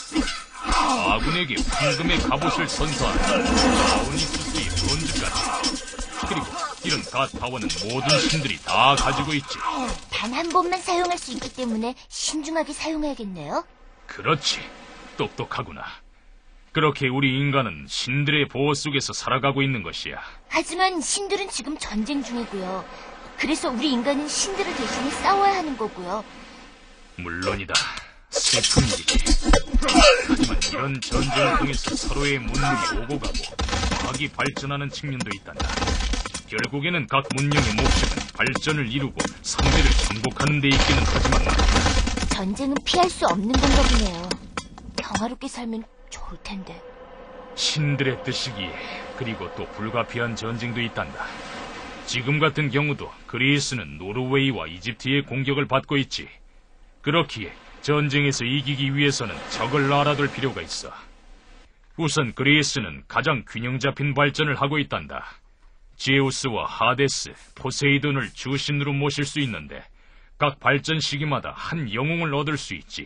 아군에게 황금의 갑옷을 선사하는 아오니쿠스의 브론즈까지. 그리고 이런 갓 파워는 모든 신들이 다 가지고 있지. 단 한 번만 사용할 수 있기 때문에 신중하게 사용해야겠네요. 그렇지. 똑똑하구나. 그렇게 우리 인간은 신들의 보호 속에서 살아가고 있는 것이야. 하지만 신들은 지금 전쟁 중이고요. 그래서 우리 인간은 신들을 대신해 싸워야 하는 거고요. 물론이다. 슬픈 일이지. 하지만 이런 전쟁을 통해서 서로의 문물이 오고 가고 과학이 발전하는 측면도 있단다. 결국에는 각 문명의 목적은 발전을 이루고 상대를 정복하는 데 있기는 하지만 전쟁은 피할 수 없는 건가 보네요. 평화롭게 살면 좋을 텐데. 신들의 뜻이기에. 그리고 또 불가피한 전쟁도 있단다. 지금 같은 경우도 그리스는 노르웨이와 이집트의 공격을 받고 있지. 그렇기에 전쟁에서 이기기 위해서는 적을 알아둘 필요가 있어. 우선 그리스는 가장 균형 잡힌 발전을 하고 있단다. 제우스와 하데스, 포세이돈을 주신으로 모실 수 있는데 각 발전 시기마다 한 영웅을 얻을 수 있지.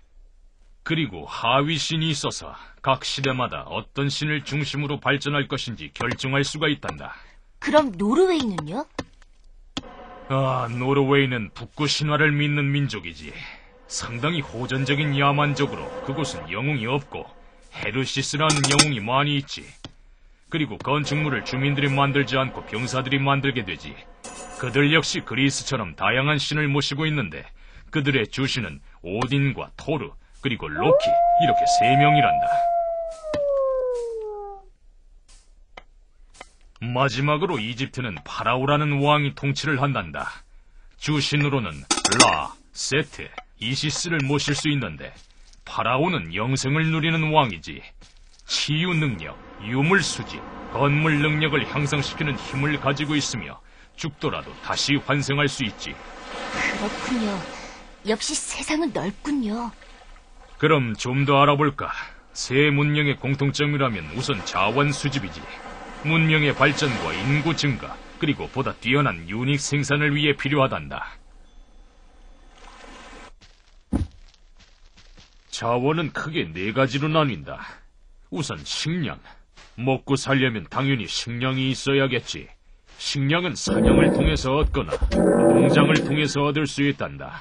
그리고 하위 신이 있어서 각 시대마다 어떤 신을 중심으로 발전할 것인지 결정할 수가 있단다. 그럼 노르웨이는요? 노르웨이는 북구 신화를 믿는 민족이지. 상당히 호전적인 야만적으로 그곳은 영웅이 없고 헤르시스라는 영웅이 많이 있지. 그리고 건축물을 주민들이 만들지 않고 병사들이 만들게 되지. 그들 역시 그리스처럼 다양한 신을 모시고 있는데 그들의 주신은 오딘과 토르, 그리고 로키, 이렇게 3명이란다. 마지막으로 이집트는 파라오라는 왕이 통치를 한단다. 주신으로는 라, 세트, 이시스를 모실 수 있는데 파라오는 영생을 누리는 왕이지. 치유 능력, 유물 수집, 건물 능력을 향상시키는 힘을 가지고 있으며 죽더라도 다시 환생할 수 있지. 그렇군요. 역시 세상은 넓군요. 그럼 좀 더 알아볼까? 세 문명의 공통점이라면 우선 자원 수집이지. 문명의 발전과 인구 증가, 그리고 보다 뛰어난 유닉 생산을 위해 필요하단다. 자원은 크게 4가지로 나뉜다. 우선 식량. 먹고 살려면 당연히 식량이 있어야겠지. 식량은 사냥을 통해서 얻거나 농장을 통해서 얻을 수 있단다.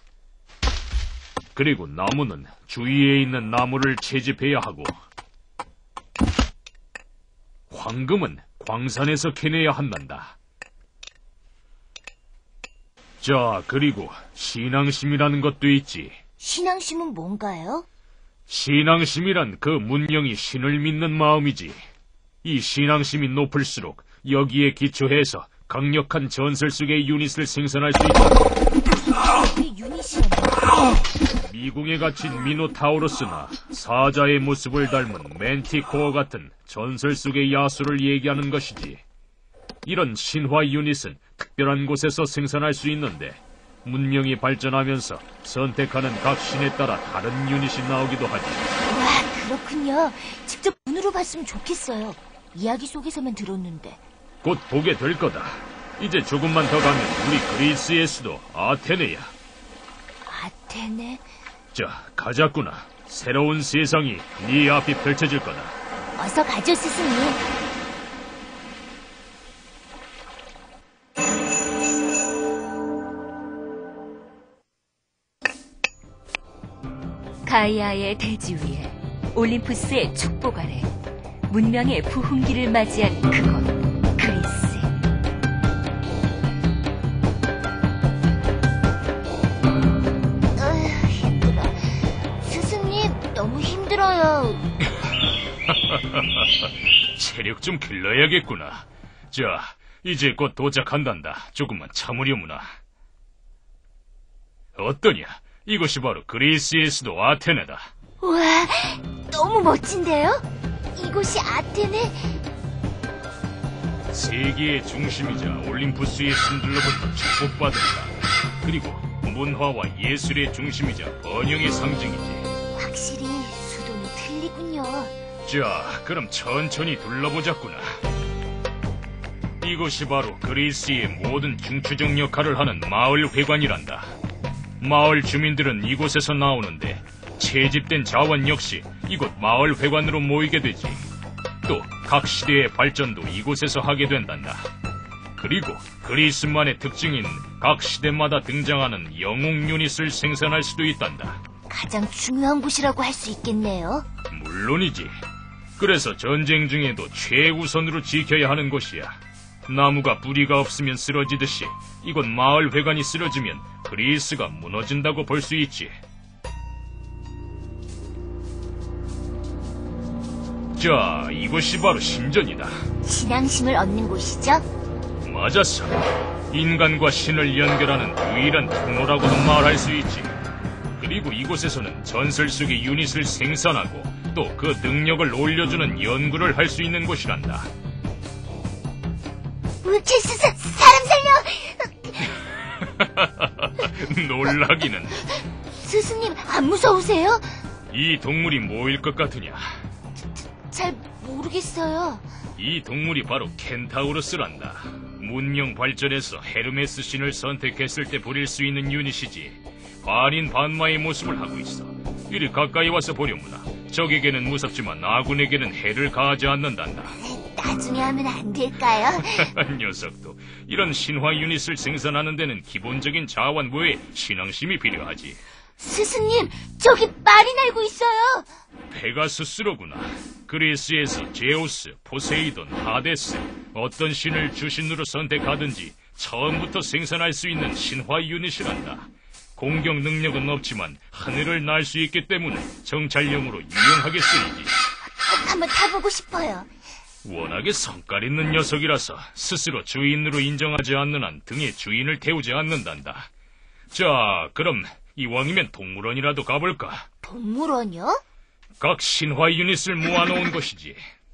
그리고 나무는 주위에 있는 나무를 채집해야 하고, 황금은 광산에서 캐내야 한단다. 자, 그리고 신앙심이라는 것도 있지. 신앙심은 뭔가요? 신앙심이란 그 문명이 신을 믿는 마음이지. 이 신앙심이 높을수록 여기에 기초해서 강력한 전설 속의 유닛을 생산할 수 있다. 그 유닛이요? 미궁에 갇힌 미노타우로스나 사자의 모습을 닮은 멘티코어 같은 전설 속의 야수를 얘기하는 것이지. 이런 신화 유닛은 특별한 곳에서 생산할 수 있는데 문명이 발전하면서 선택하는 각 신에 따라 다른 유닛이 나오기도 하지. 와, 그렇군요. 직접 눈으로 봤으면 좋겠어요. 이야기 속에서만 들었는데. 곧 보게 될 거다. 이제 조금만 더 가면 우리 그리스의 수도 아테네야. 아테네? 자, 가자꾸나. 새로운 세상이 네 앞이 펼쳐질 거다. 어서 가죠, 스승님. 가이아의 대지 위에 올림푸스의 축복 아래 문명의 부흥기를 맞이한 그곳 그리스. 힘들어. 스승님, 너무 힘들어요. 체력 좀 길러야겠구나. 자, 이제 곧 도착한단다. 조금만 참으려무나. 어떠냐? 이곳이 바로 그리스의 수도 아테네다. 우와, 너무 멋진데요? 이곳이 아테네? 세계의 중심이자 올림푸스의 신들로부터 축복받았다. 그리고 문화와 예술의 중심이자 번영의 상징이지. 확실히 수도는 틀리군요. 자, 그럼 천천히 둘러보자꾸나. 이곳이 바로 그리스의 모든 중추적 역할을 하는 마을 회관이란다. 마을 주민들은 이곳에서 나오는데 채집된 자원 역시 이곳 마을 회관으로 모이게 되지. 또 각 시대의 발전도 이곳에서 하게 된단다. 그리고 그리스만의 특징인 각 시대마다 등장하는 영웅 유닛을 생산할 수도 있단다. 가장 중요한 곳이라고 할 수 있겠네요. 물론이지. 그래서 전쟁 중에도 최우선으로 지켜야 하는 곳이야. 나무가 뿌리가 없으면 쓰러지듯이 이곳 마을 회관이 쓰러지면 그리스가 무너진다고 볼 수 있지. 자, 이곳이 바로 신전이다. 신앙심을 얻는 곳이죠? 맞았어. 인간과 신을 연결하는 유일한 통로라고도 말할 수 있지. 그리고 이곳에서는 전설 속의 유닛을 생산하고 또 그 능력을 올려주는 연구를 할 수 있는 곳이란다. 사람 살려! 놀라기는. 스승님, 안 무서우세요? 이 동물이 뭐일 것 같으냐? 잘 모르겠어요. 이 동물이 바로 켄타우로스란다. 문명 발전에서 헤르메스 신을 선택했을 때 부릴 수 있는 유닛이지. 반인 반마의 모습을 하고 있어. 이리 가까이 와서 보려무나. 적에게는 무섭지만 아군에게는 해를 가하지 않는단다. 나중에 하면 안 될까요? 녀석도 이런 신화 유닛을 생산하는 데는 기본적인 자원 외에 신앙심이 필요하지. 스승님, 저기 말이 날고 있어요. 페가수스로구나. 그리스에서 제우스, 포세이돈, 하데스 어떤 신을 주신으로 선택하든지 처음부터 생산할 수 있는 신화 유닛이란다. 공격 능력은 없지만 하늘을 날 수 있기 때문에 정찰용으로 유용하게 쓰이지. 한번 타보고 싶어요. 워낙에 성깔 있는 녀석이라서 스스로 주인으로 인정하지 않는 한 등에 주인을 태우지 않는단다. 자, 그럼 이왕이면 동물원이라도 가볼까? 동물원이요? 각 신화 유닛을 모아놓은 것이지.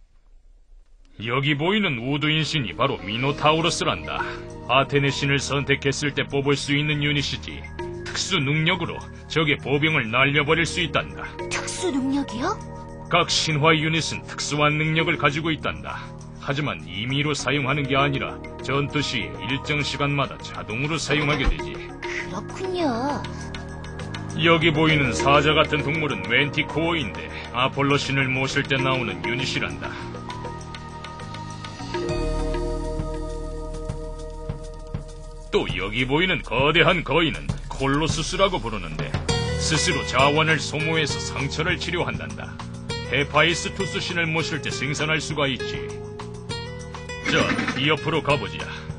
여기 보이는 우두인 신이 바로 미노타우로스란다. 아테네 신을 선택했을 때 뽑을 수 있는 유닛이지. 특수 능력으로 적의 보병을 날려버릴 수 있단다. 특수 능력이요? 각 신화 유닛은 특수한 능력을 가지고 있단다. 하지만 임의로 사용하는 게 아니라 전투 시에 일정 시간마다 자동으로 사용하게 되지. 그렇군요. 여기 보이는 사자 같은 동물은 멘티코어인데 아폴로 신을 모실 때 나오는 유닛이란다. 또 여기 보이는 거대한 거인은 콜로수스라고 부르는데 스스로 자원을 소모해서 상처를 치료한단다. 헤파이스투스 신을 모실 때 생산할 수가 있지. 자, 이 옆으로 가보자.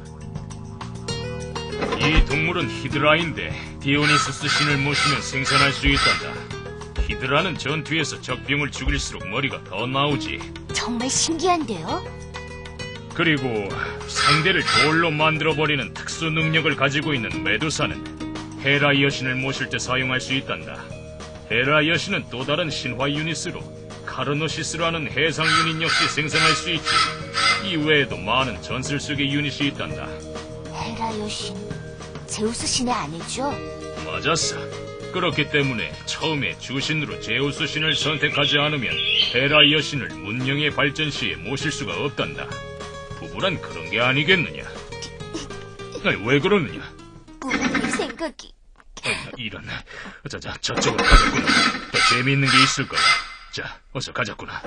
이 동물은 히드라인데 디오니수스 신을 모시면 생산할 수 있단다. 히드라는 전투에서 적병을 죽일수록 머리가 더 나오지. 정말 신기한데요? 그리고 상대를 돌로 만들어버리는 특수 능력을 가지고 있는 메두사는 헤라 여신을 모실 때 사용할 수 있단다. 헤라 여신은 또 다른 신화 유닛으로 카르노시스라는 해상 유닛 역시 생산할 수 있지. 이외에도 많은 전술 속의 유닛이 있단다. 헤라 여신, 제우스 신의 아내죠? 맞았어. 그렇기 때문에 처음에 주신으로 제우스 신을 선택하지 않으면 헤라 여신을 문명의 발전 시에 모실 수가 없단다. 부부란 그런 게 아니겠느냐? 아니, 왜 그러느냐? 부모님 생각이... 이런... 저쪽으로 가자꾸나. 더 재미있는 게 있을 거야. 자, 어서 가자꾸나.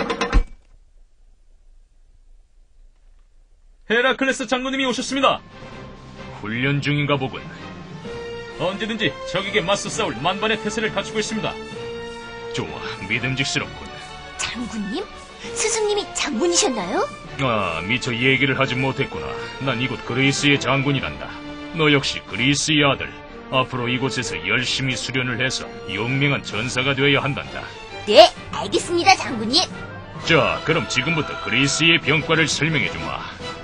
헤라클레스 장군님이 오셨습니다. 훈련 중인가 보군. 언제든지 적에게 맞서 싸울 만반의 태세를 갖추고 있습니다. 좋아, 믿음직스럽군. 장군님? 스승님이 장군이셨나요? 아, 미처 얘기를 하지 못했구나. 난 이곳 그리스의 장군이란다. 너 역시 그리스의 아들. 앞으로 이곳에서 열심히 수련을 해서 용맹한 전사가 되어야 한단다. 네, 알겠습니다, 장군님. 자, 그럼 지금부터 그리스의 병과를 설명해주마.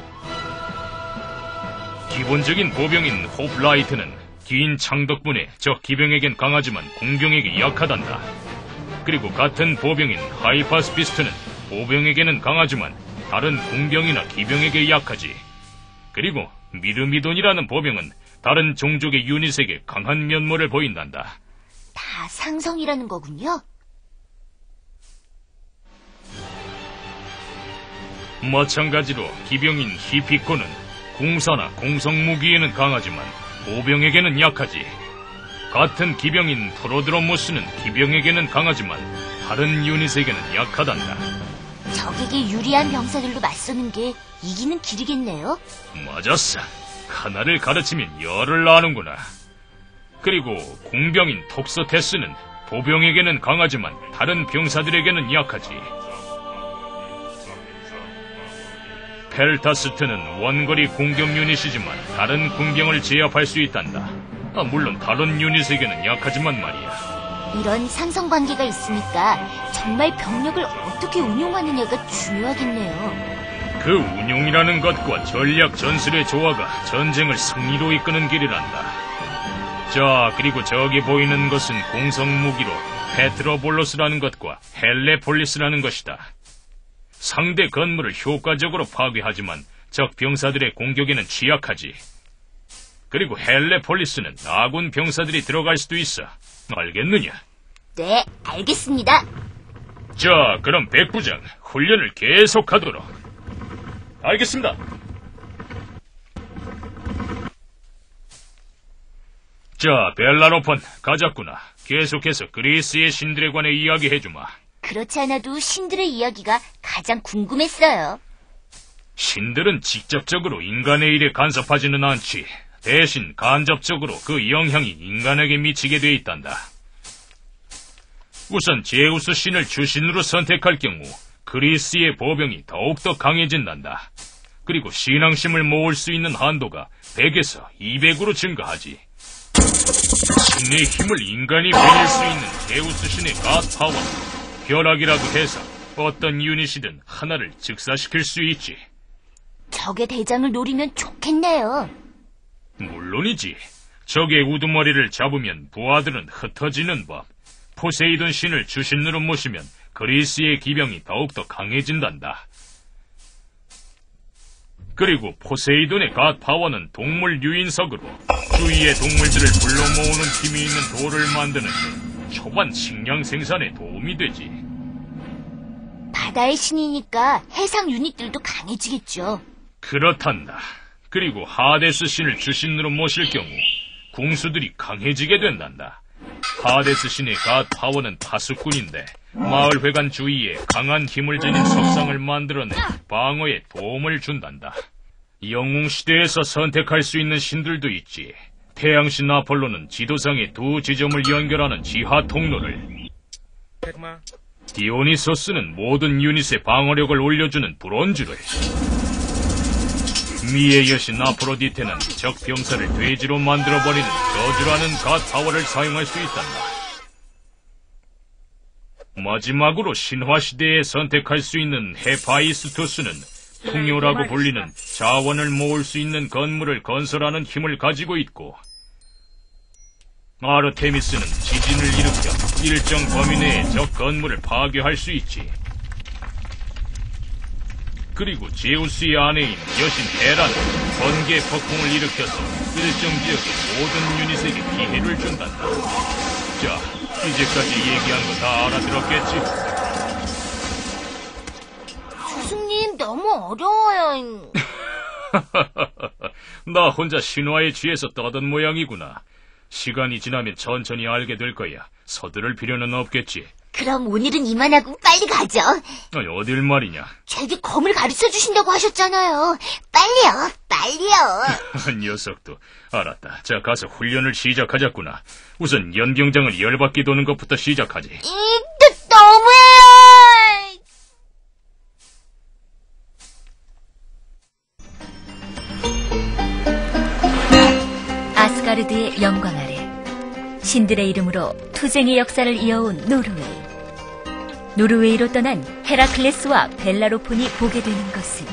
기본적인 보병인 호플라이트는 긴 창 덕분에 적 기병에겐 강하지만 공병에게 약하단다. 그리고 같은 보병인 하이파스피스트는 보병에게는 강하지만 다른 공병이나 기병에게 약하지. 그리고 미르미돈이라는 보병은 다른 종족의 유닛에게 강한 면모를 보인단다. 다 상성이라는 거군요. 마찬가지로 기병인 히피코는 공사나 공성무기에는 강하지만 보병에게는 약하지. 같은 기병인 프로드로모스는 기병에게는 강하지만 다른 유닛에게는 약하단다. 적에게 유리한 병사들로 맞서는 게 이기는 길이겠네요. 맞았어. 하나를 가르치면 열을 아는구나. 그리고 공병인 톡소테스는 보병에게는 강하지만 다른 병사들에게는 약하지. 펠타스트는 원거리 공격 유닛이지만 다른 공병을 제압할 수 있단다. 물론 다른 유닛에게는 약하지만 말이야. 이런 상성관계가 있으니까 정말 병력을 어떻게 운용하느냐가 중요하겠네요. 그 운용이라는 것과 전략 전술의 조화가 전쟁을 승리로 이끄는 길이란다. 자, 그리고 저기 보이는 것은 공성무기로 페트로볼로스라는 것과 헬레폴리스라는 것이다. 상대 건물을 효과적으로 파괴하지만 적 병사들의 공격에는 취약하지. 그리고 헬레폴리스는 아군 병사들이 들어갈 수도 있어. 알겠느냐? 네, 알겠습니다. 자, 그럼 백부장, 훈련을 계속하도록. 알겠습니다. 자, 벨라로폰, 가자꾸나. 계속해서 그리스의 신들에 관해 이야기해주마. 그렇지 않아도 신들의 이야기가 가장 궁금했어요. 신들은 직접적으로 인간의 일에 간섭하지는 않지. 대신 간접적으로 그 영향이 인간에게 미치게 돼 있단다. 우선 제우스 신을 주신으로 선택할 경우 그리스의 보병이 더욱더 강해진단다. 그리고 신앙심을 모을 수 있는 한도가 100에서 200으로 증가하지. 신의 힘을 인간이 빌릴 수 있는 제우스 신의 갓파워, 벼락이라고 해서 어떤 유닛이든 하나를 즉사시킬 수 있지. 적의 대장을 노리면 좋겠네요. 물론이지. 적의 우두머리를 잡으면 부하들은 흩어지는 법. 포세이돈 신을 주신으로 모시면 그리스의 기병이 더욱더 강해진단다. 그리고 포세이돈의 갓 파워는 동물 유인석으로 주위의 동물들을 불러 모으는 힘이 있는 돌을 만드는데 초반 식량 생산에 도움이 되지. 바다의 신이니까 해상 유닛들도 강해지겠죠. 그렇단다. 그리고 하데스 신을 주신으로 모실 경우 궁수들이 강해지게 된단다. 하데스 신의 갓 파워는 파수꾼인데 마을 회관 주위에 강한 힘을 지닌 석상을 만들어내 방어에 도움을 준단다. 영웅시대에서 선택할 수 있는 신들도 있지. 태양신 아폴로는 지도상의 두 지점을 연결하는 지하 통로를, 디오니소스는 모든 유닛의 방어력을 올려주는 브론즈를, 미의 여신 아프로디테는 적 병사를 돼지로 만들어버리는 저주라는 갓 파워를 사용할 수 있단다. 마지막으로 신화시대에 선택할 수 있는 헤파이스토스는 풍요라고 불리는 자원을 모을 수 있는 건물을 건설하는 힘을 가지고 있고, 아르테미스는 지진을 일으켜 일정 범위 내에 적 건물을 파괴할 수 있지. 그리고 제우스의 아내인 여신 헤라는 번개 폭풍을 일으켜서 일정 지역의 모든 유닛에게 피해를 준단다. 자, 이제까지 얘기한 거 다 알아들었겠지? 스승님, 너무 어려워요. 나 혼자 신화에 취해서 떠든 모양이구나. 시간이 지나면 천천히 알게 될 거야. 서두를 필요는 없겠지. 그럼 오늘은 이만하고 빨리 가죠. 아니, 어딜 말이냐? 제게 검을 가르쳐 주신다고 하셨잖아요. 빨리요. 녀석도. 알았다. 자, 가서 훈련을 시작하자꾸나. 우선 연병장을 열받게 도는 것부터 시작하지. 너무해요. 아스가르드의 영광 아래 신들의 이름으로 투쟁의 역사를 이어온 노르웨이. 노르웨이로 떠난 헤라클레스와 벨라로폰이 보게 되는 것은,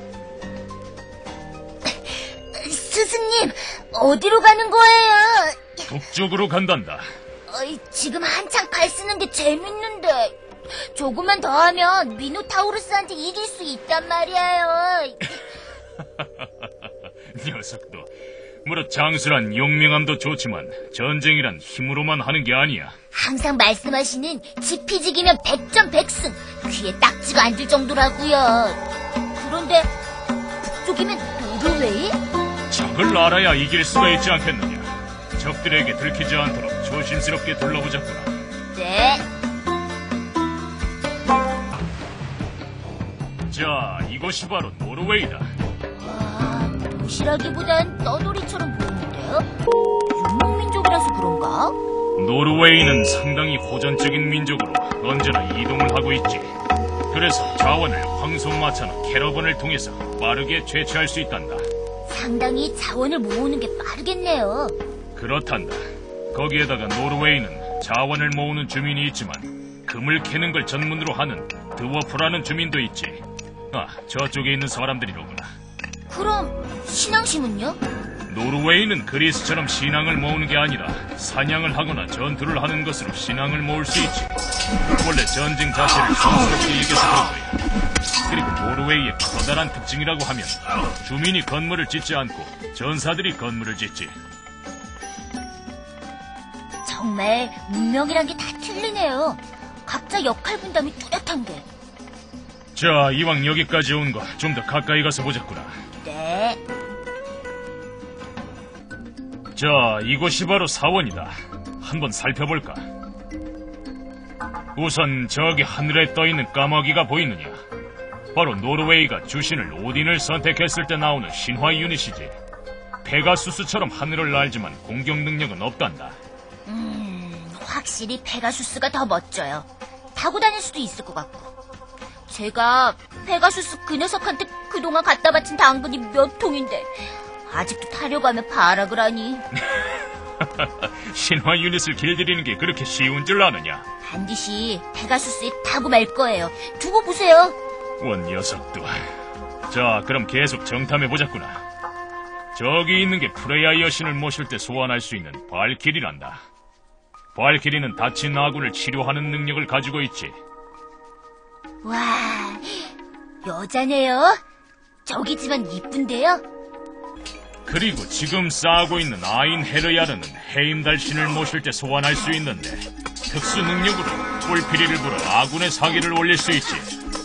스승님, 어디로 가는 거예요? 북쪽으로 간단다. 지금 한창 갈 쓰는 게 재밌는데 조금만 더 하면 미노타우루스한테 이길 수 있단 말이에요. 녀석도. 무릇 장수란 용맹함도 좋지만 전쟁이란 힘으로만 하는 게 아니야. 항상 말씀하시는 지피지기면 백전백승, 귀에 딱지가 안 들 정도라고요. 그런데 북쪽이면 노르웨이? 적을 알아야 이길 수가 있지 않겠느냐. 적들에게 들키지 않도록 조심스럽게 둘러보자꾸나. 네. 자, 이곳이 바로 노르웨이다. 도시라기보단 떠돌이처럼 보이는데요? 유목민족이라서 그런가? 노르웨이는 상당히 호전적인 민족으로 언제나 이동을 하고 있지. 그래서 자원을 황송마차나 캐러번을 통해서 빠르게 채취할 수 있단다. 상당히 자원을 모으는 게 빠르겠네요. 그렇단다. 거기에다가 노르웨이는 자원을 모으는 주민이 있지만 금을 캐는 걸 전문으로 하는 드워프라는 주민도 있지. 저쪽에 있는 사람들이로구나. 그럼 신앙심은요? 노르웨이는 그리스처럼 신앙을 모으는 게 아니라 사냥을 하거나 전투를 하는 것으로 신앙을 모을 수 있지. 원래 전쟁 자체를 성스럽게 이겨서 그런 거야. 그리고 노르웨이의 커다란 특징이라고 하면 주민이 건물을 짓지 않고 전사들이 건물을 짓지. 정말 문명이란 게 다 틀리네요. 각자 역할 분담이 뚜렷한 게. 자, 이왕 여기까지 온 거 좀 더 가까이 가서 보자꾸나. 네. 자, 이곳이 바로 사원이다. 한번 살펴볼까? 우선 저기 하늘에 떠있는 까마귀가 보이느냐? 바로 노르웨이가 주신을 오딘을 선택했을 때 나오는 신화 유닛이지. 페가수스처럼 하늘을 날지만 공격 능력은 없단다. 확실히 페가수스가 더 멋져요. 타고 다닐 수도 있을 것 같고. 제가 페가수스 그 녀석한테 그동안 갖다 바친 당근이 몇 통인데 아직도 타려고 하면 발악을 하니. 신화 유닛을 길들이는 게 그렇게 쉬운 줄 아느냐? 반드시 페가수스에 타고 말 거예요. 두고 보세요. 원 녀석도. 자, 그럼 계속 정탐해보자꾸나. 저기 있는 게 프레야 여신을 모실 때 소환할 수 있는 발키리란다. 발키리는 다친 아군을 치료하는 능력을 가지고 있지. 와, 여자네요. 저기지만 이쁜데요. 그리고 지금 싸우고 있는 아인 헤르야르는 헤임달신을 모실 때 소환할 수 있는데 특수 능력으로 톨피리를 불어 아군의 사기를 올릴 수 있지.